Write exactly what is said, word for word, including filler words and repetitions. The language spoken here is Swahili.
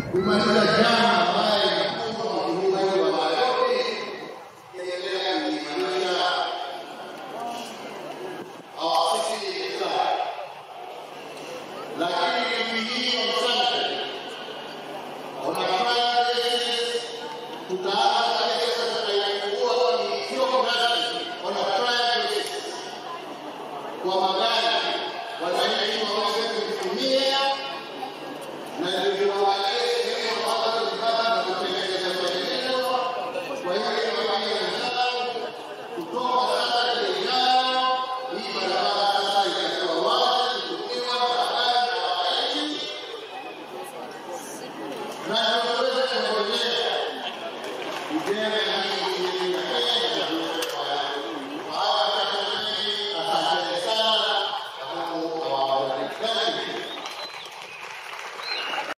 kumaliza jana ambaye mkubwa wa Uhuru wa Nairobi inaendelea kuimarisha our city itself. Lakini wiki hii on Sunday on a Friday basis tutaanza katika sasa inayokuwa ni sio rasmi on a Friday basis kwa magari wananchi waweze kutumia na ndio wale sehemu ambazo zipata na kutengeneza maendeleo. Kwa hiyo wafanye wenzao kutoka sasa ijayo hii barabara sasa itakuwa wazi kutumiwa na magari na wananchi na tunaweza kuendelea kujenga